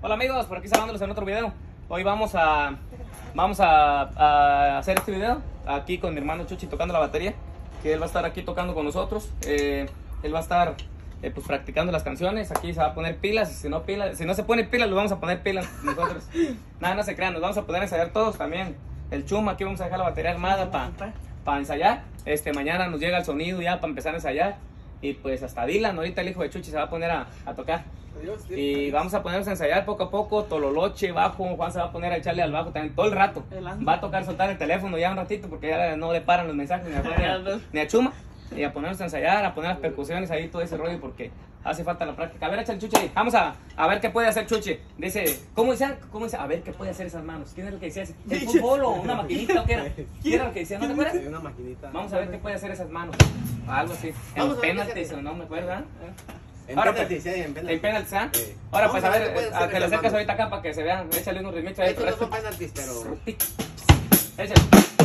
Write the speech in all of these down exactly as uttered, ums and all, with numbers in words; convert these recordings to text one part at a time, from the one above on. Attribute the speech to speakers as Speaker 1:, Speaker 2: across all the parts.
Speaker 1: Hola amigos, por aquí saludándolos en otro video. Hoy vamos a vamos a, a hacer este video aquí con mi hermano Chuchi tocando la batería, que él va a estar aquí tocando con nosotros. Eh, él va a estar eh, pues practicando las canciones. Aquí se va a poner pilas, si no pilas, si no se pone pilas, lo vamos a poner pilas nosotros. Nada, no se crean, nos vamos a poder ensayar todos también. El Chuma, aquí vamos a dejar la batería armada para pa ensayar. Este, mañana nos llega el sonido ya para empezar a ensayar. Y pues hasta Dylan, ahorita el hijo de Chuchi, se va a poner a, a tocar. Adiós, y vamos a ponernos a ensayar poco a poco, tololoche, bajo. Juan se va a poner a echarle al bajo también todo el rato. Va a tocar soltar el teléfono ya un ratito porque ya no le paran los mensajes ni a, ni a, ni a Chuma. Y a ponernos a ensayar, a poner las percusiones ahí, todo ese rollo porque hace falta la práctica. A ver, echa el Chuchi, vamos a, a ver qué puede hacer Chuchi. Dice, ¿cómo dice? ¿Cómo dice? A ver qué puede hacer esas manos. ¿Quién es el que decía? ¿El fútbol o una maquinita o qué era? ¿Quién era el que decía? ¿No te acuerdas?
Speaker 2: Una maquinita.
Speaker 1: Vamos a ver qué puede hacer esas manos. Algo así. En
Speaker 2: Vamos
Speaker 1: los
Speaker 2: a ver
Speaker 1: penaltis o no me acuerdo, ¿eh?
Speaker 2: En
Speaker 1: Ahora,
Speaker 2: penaltis,
Speaker 1: pues,
Speaker 2: sí, en penaltis.
Speaker 1: En penaltis, ¿ah?
Speaker 2: Sí.
Speaker 1: Ahora,
Speaker 2: Vamos
Speaker 1: pues, a
Speaker 2: a ver
Speaker 1: ver,
Speaker 2: qué puede
Speaker 1: a
Speaker 2: hacer
Speaker 1: que lo
Speaker 2: las
Speaker 1: acercas
Speaker 2: manos.
Speaker 1: ahorita acá para que se vean. Échale unos ritmitos ahí.
Speaker 2: Estos no son penaltis, pero...
Speaker 1: Échale.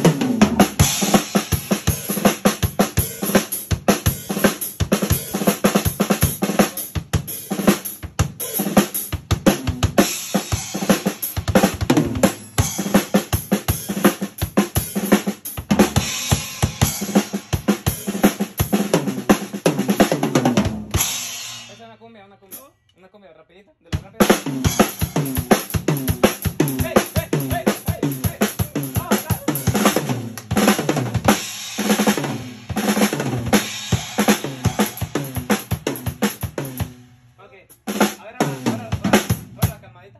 Speaker 1: Una cumbia, una cumbia, una cumbia rapidita, de lo rápido. ¡Hey, hey, hey, hey, hey! ¡Vamos, vamos! Ok, a ver, ahora, ahora, ahora, ahora la calmadita.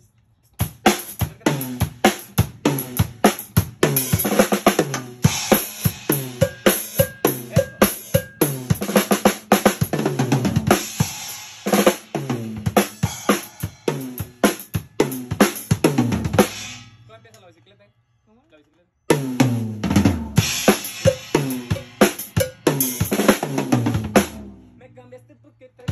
Speaker 1: La bicicleta, ¿eh? La bicicleta. Me cambiaste porque traigo.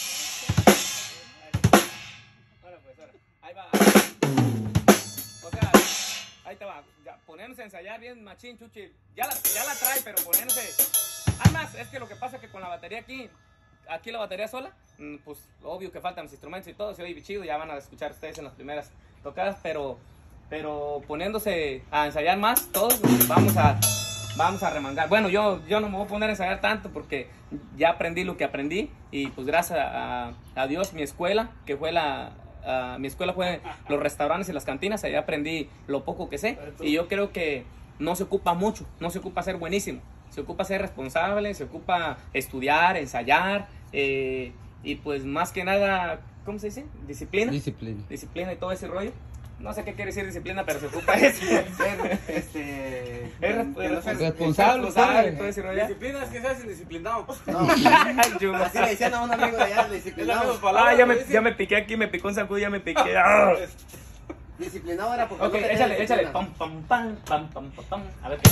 Speaker 1: Ahora pues, ahora. Ahí va. O sea, ahí te va. Ya, ponernos a ensayar bien, machín, Chuchi. Ya la, ya la trae, pero ponerse. Además, es que lo que pasa es que con la batería aquí, aquí la batería sola, pues obvio que faltan los instrumentos y todo. Se oye chido, ya van a escuchar ustedes en las primeras tocadas, pero. Pero poniéndose a ensayar más, todos vamos a, vamos a remangar. Bueno, yo, yo no me voy a poner a ensayar tanto porque ya aprendí lo que aprendí. Y pues gracias a, a Dios, mi escuela, que fue la... Uh, mi escuela fue los restaurantes y las cantinas. Ahí aprendí lo poco que sé. Y yo creo que no se ocupa mucho, no se ocupa ser buenísimo. Se ocupa ser responsable, se ocupa estudiar, ensayar. Eh, y pues más que nada, ¿cómo se dice? Disciplina.
Speaker 3: Disciplina.
Speaker 1: Disciplina y todo ese rollo. No sé qué quiere decir disciplina, pero se ocupa eso.
Speaker 2: Ser, este...
Speaker 1: Es re-
Speaker 2: que no seas-
Speaker 3: responsable,
Speaker 1: responsable, todo ese rollo.
Speaker 4: Disciplina es que seas indisciplinado.
Speaker 2: No,
Speaker 1: Ay, Chuma.
Speaker 2: así le decían a un amigo de allá, disciplinado.
Speaker 1: Ah, ya me, ya me piqué aquí, me picó un zancudo, ya me piqué. Ah.
Speaker 2: Disciplinado era porque
Speaker 1: Ok,
Speaker 2: no tenía
Speaker 1: échale, échale.
Speaker 2: disciplina.
Speaker 1: Pam, pam, pam, pam, pam, pam, pam. A ver qué.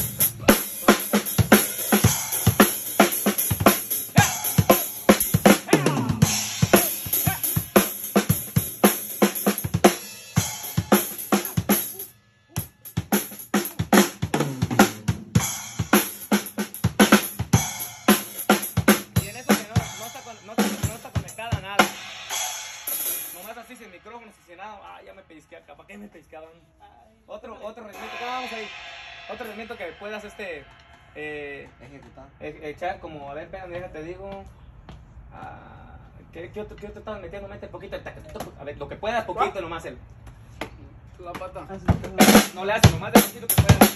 Speaker 1: Y en eso que no, no, está, con- no, está- no está conectada a nada. Nomás así sin micrófono, sin nada. Ah, ya me pellizqué acá. ¿Para qué me pellizcaban? Otro, otro rendimiento. ¿Cómo vamos ahí? Otro rendimiento que puedas este... Eh,
Speaker 2: Ejecutar.
Speaker 1: e- echar como, a ver, espérame, déjate digo. Ah, ¿qué, qué otro, qué otro estaba metiendo? Mete poquito. tac, tac, tac, A ver, lo que puedas, poquito nomás. El,
Speaker 4: La pata.
Speaker 1: no le hace, nomás de poquito que puedas.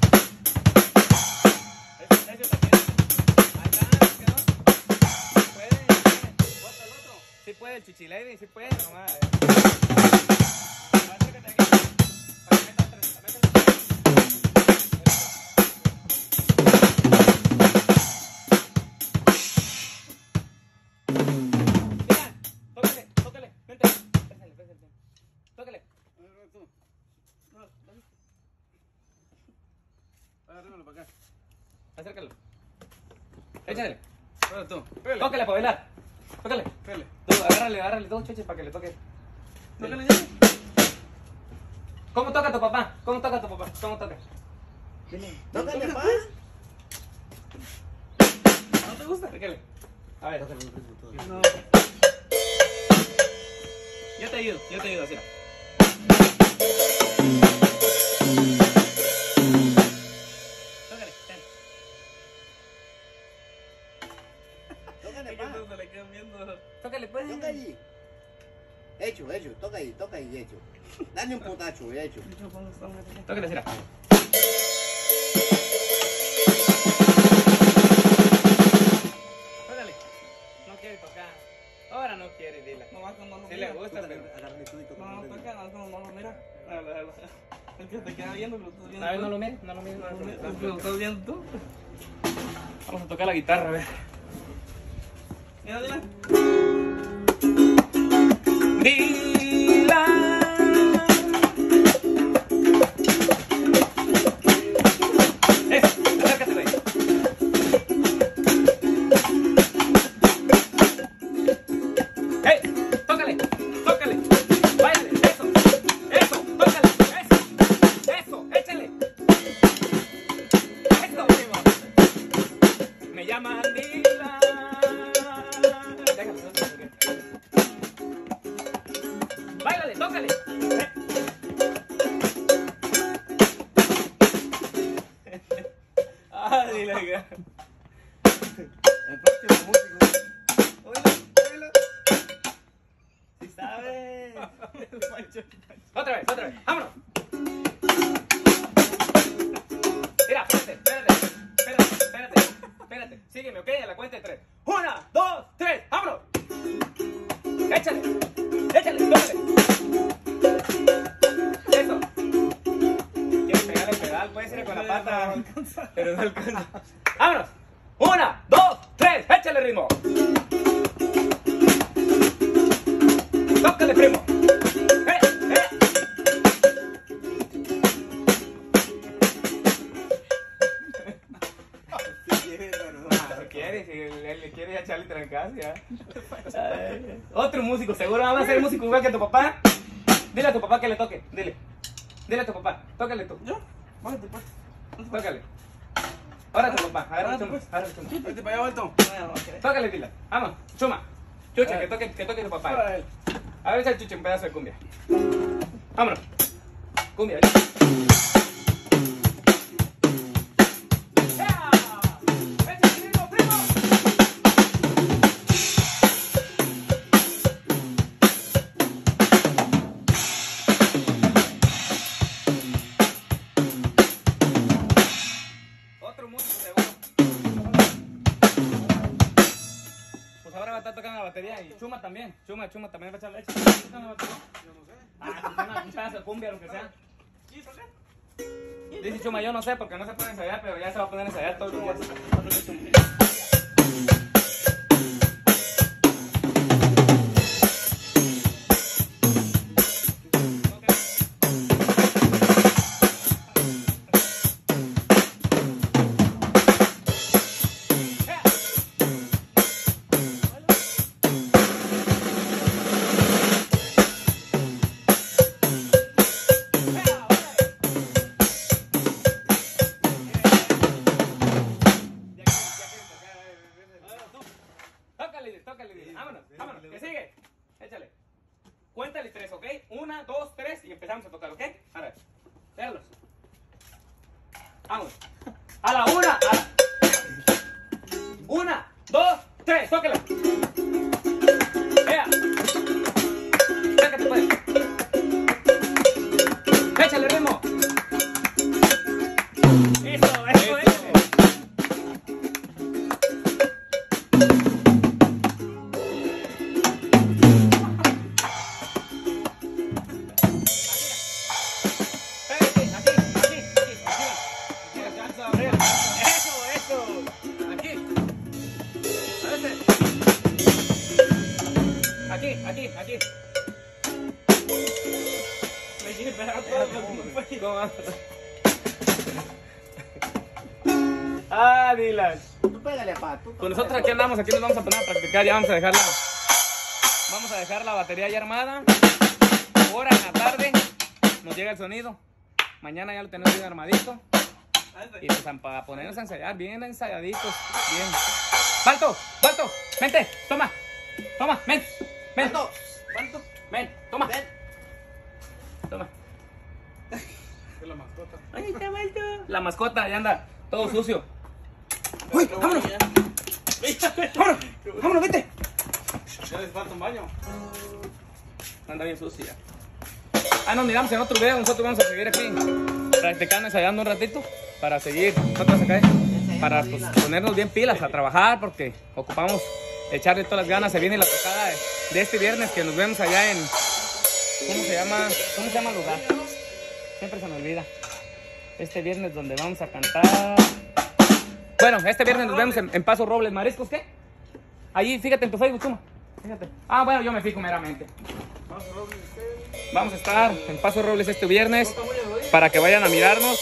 Speaker 1: Ese, ese también. Ahí está, quedó. Sí puede, sí puede. Bota el otro. Sí puede, el Chichilady, sí puede, nomás. Acércate aquí. Para que meta tres, meta tres. Mira, tócale, tócale, vente. Pésale, pésale. Tócale.
Speaker 4: Agárramelo para acá.
Speaker 1: Acércalo. Échale.
Speaker 4: Ahora tú.
Speaker 1: Tócale para bailar. Tócale.
Speaker 4: Pele.
Speaker 1: Tú, agárrale, agárrale dos choches para que le toque.
Speaker 4: Tócale ya.
Speaker 1: ¿Cómo toca tu papá? ¿Cómo toca tu papá? ¿Cómo toca?
Speaker 2: Tócale, pa.
Speaker 4: ¿No te gusta?
Speaker 1: Tócale. A ver.
Speaker 4: No.
Speaker 1: Yo te ayudo, yo te ayudo, así. Tócale, ten.
Speaker 2: Tócale, pa.
Speaker 4: Se le quedan viendo.
Speaker 1: Tócale, pues.
Speaker 2: Toca allí. Hecho, hecho, toca ahí, toca ahí, hecho. Dale un putacho, hecho.
Speaker 1: Tócale, así. Tócale. No quiere tocar. Ahora no quiere, dile.
Speaker 4: No, no, no, no.
Speaker 1: Sí le gusta, pero.
Speaker 2: Agarré tú y toca.
Speaker 4: No, no, toca, no, no, no lo mira. A ver, a ver. El que te queda viendo, lo estás viendo.
Speaker 1: A ver,
Speaker 4: tú.
Speaker 1: no lo mires, no lo mires. No lo mires.
Speaker 4: Es que lo estás viendo tú.
Speaker 1: Vamos a tocar la guitarra, a ver.
Speaker 4: Mira, dile.
Speaker 1: Dila. Eso, acércate, güey. ¡Hey! ¡Tócale! ¡Tócale! ¡Báilale! ¡Eso! ¡Eso! ¡Tócale! ¡Eso! ¡Eso! ¡Échale! ¡Eso! Me llaman Dila. Déjalo, no sé por qué. ¡Báilale! ¡Tócale! Eh. Ah, Dila.
Speaker 2: El próximo músico.
Speaker 1: Oílo, oílo. ¿Sí sabes? Otra vez, otra vez. ¡Vámonos! Mira, espérate, espérate. Espérate, espérate. Espérate. Sígueme, ¿ok? A la cuenta de tres. Una, dos, tres. ¡Vámonos! Échale. Échale, tócale. Eso. ¿Quieres pegarle el pedal? Puedes ir con la pata. Pero no alcanza. ¡Vámonos! Una, dos, tres. Échale ritmo. Tócale, primo. ¡Eh! ¡Eh!
Speaker 2: Si quieres, pero no.
Speaker 1: Ah, si quiere, si él, él le quiere ya echarle trancas, ya. Ay, otro músico, seguro. Vamos a ser músico igual que tu papá. Dile a tu papá que le toque. Dile. Dile a tu papá. Tócale tú.
Speaker 4: ¿Yo? Bájate, pues.
Speaker 1: Tócale. Ahora tu papá. Agarra el
Speaker 4: Bájate,
Speaker 1: chuma.
Speaker 4: pues.
Speaker 1: Agarra el chuma.
Speaker 4: Vete para allá, vuelto. No, no, no.
Speaker 1: Tócale, dile. Vamos. Chuma. Chucha, que toque, que toque tu papá.
Speaker 4: Para él.
Speaker 1: A ver, echa el chucha un pedazo de cumbia. Vámonos. Cumbia. ¡Ya! ¡Echa el ritmo, primo! Otro músico seguro. Pues ahora va a estar tocando la batería y Chuma también. Chuma, Chuma también va a echar leche.
Speaker 4: Yo no sé.
Speaker 1: Ah, pues una, un pedazo de cumbia, lo que sea.
Speaker 4: ¿Sí, toca?
Speaker 1: Dice Chuma, yo no sé porque no se puede ensayar, pero ya se va a poner a ensayar todos los días. Tócale, tócale, dile. Vámonos, vámonos, que sigue. Échale. Cuéntale tres, ¿ok? Una, dos, tres y empezamos a tocar, ¿ok? A ver, verlos. Vamos. A la una, a la... Una, dos, tres, tócala. Vea. Sácate, pues. Échale ritmo. Eso, eso, eso. Aquí, aquí, aquí. Me quiere pegar todo. ¿Cómo va? Ah, Dylan.
Speaker 2: Tú pégale, pa. Tú
Speaker 1: Pues nosotros aquí andamos, aquí nos vamos a poner a practicar. Ya vamos a dejar la, vamos a dejar la batería ya armada. Ahora en la tarde nos llega el sonido. Mañana ya lo tenemos bien armadito. Y pues para ponernos a ensayar, bien ensayaditos. Bien. Balto, Balto, vente, toma. Toma, ven. Ven.
Speaker 2: Balto.
Speaker 1: Ven. Toma.
Speaker 2: Ven.
Speaker 1: Toma.
Speaker 4: Es la mascota.
Speaker 1: Ahí está vuelto. La mascota ya anda todo sucio.
Speaker 4: Uy,
Speaker 1: vámonos. Vámonos, vámonos, vete.
Speaker 4: Ya les falta un baño.
Speaker 1: Anda bien sucia. Ah, nos miramos en otro video. Nosotros vamos a seguir aquí practicando, ensayando un ratito para seguir. Nosotros acá, para pues, ponernos bien pilas a trabajar porque ocupamos echarle todas las ganas. Se viene la tocada de, de este viernes que nos vemos allá en... ¿Cómo se llama? ¿Cómo se llama el lugar? Siempre se me olvida. Este viernes donde vamos a cantar... Bueno, este viernes nos vemos en, en Paso Robles. ¿Mariscos qué? Ahí, fíjate en tu Facebook, toma. Fíjate. Ah, bueno, yo me fijo meramente. Vamos a estar en Paso Robles este viernes para que vayan a mirarnos.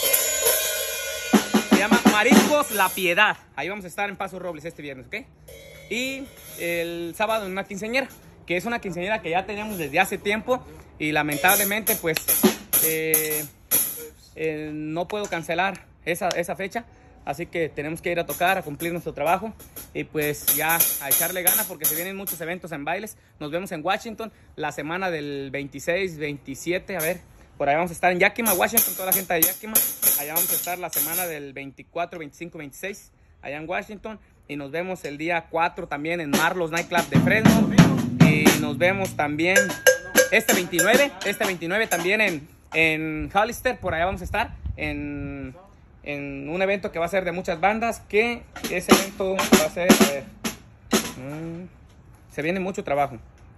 Speaker 1: Se llama Mariscos La Piedad. Ahí vamos a estar en Paso Robles este viernes, ¿ok? Y el sábado en una quinceañera, que es una quinceañera que ya teníamos desde hace tiempo y lamentablemente pues eh, eh, no puedo cancelar esa, esa fecha. Así que tenemos que ir a tocar, a cumplir nuestro trabajo y pues ya a echarle ganas porque se vienen muchos eventos en bailes. Nos vemos en Washington la semana del veintiséis, veintisiete, a ver, por ahí vamos a estar en Yakima, Washington, toda la gente de Yakima. Allá vamos a estar la semana del veinticuatro, veinticinco, veintiséis, allá en Washington. Y nos vemos el día cuatro también en Marlos Nightclub de Fresno. Y nos vemos también este veintinueve, este veintinueve también en, en Hollister, por allá vamos a estar en... en un evento que va a ser de muchas bandas, que ese evento va a ser, a ver, mmm, se viene mucho trabajo.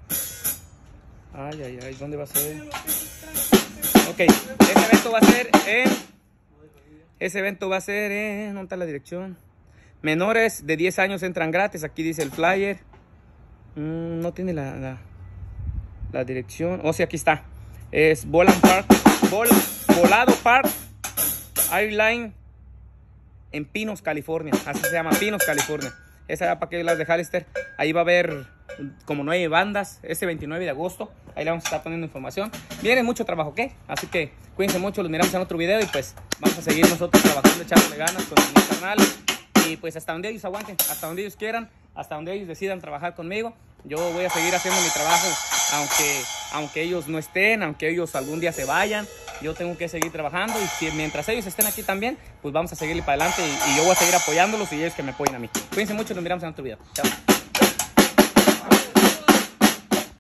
Speaker 1: Ay, ay, ay, ¿dónde va a ser? Ok, ese evento va a ser en, ese evento va a ser en, ¿dónde está la dirección? Menores de diez años entran gratis, aquí dice el flyer. Mm, no tiene la, la, la dirección, o oh, sí, aquí está. Es Boland Park, Bol, Volado Park Airline en Pinos, California. Así se llama, Pinos, California. Esa era para que las de Hollister. Ahí va a haber como nueve bandas ese veintinueve de agosto. Ahí le vamos a estar poniendo información. Viene mucho trabajo, ¿ok? Así que cuídense mucho, los miramos en otro video y pues vamos a seguir nosotros trabajando, echándole ganas con mi canal. Y pues hasta donde ellos aguanten, hasta donde ellos quieran, hasta donde ellos decidan trabajar conmigo. Yo voy a seguir haciendo mi trabajo, aunque, aunque ellos no estén, aunque ellos algún día se vayan. Yo tengo que seguir trabajando y si, mientras ellos estén aquí también, pues vamos a seguirle para adelante y, y yo voy a seguir apoyándolos y ellos que me apoyen a mí. Cuídense mucho, nos miramos en otro video. Chao.